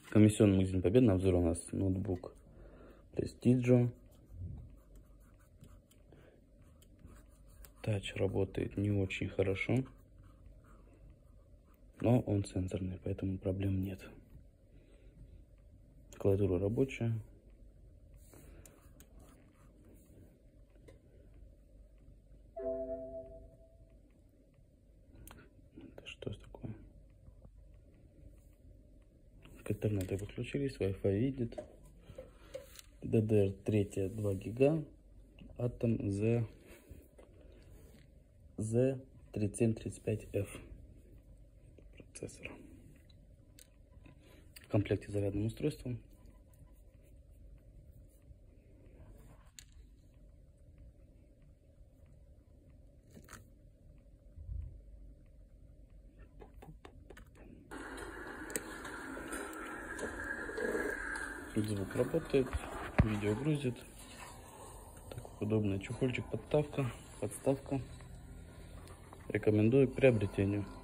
Комиссионный магазин Победа. На обзор у нас ноутбук Prestigio. Тач работает не очень хорошо, но он сенсорный, поэтому проблем нет. Клавиатура рабочая. Это что такое? К интернету подключились, Wi-Fi видит. DDR3 2 гига. Atom Z3735F процессор. В комплекте с зарядным устройством. Звук работает, видео грузит. Так, удобный чехольчик, подставка. Рекомендую к приобретению.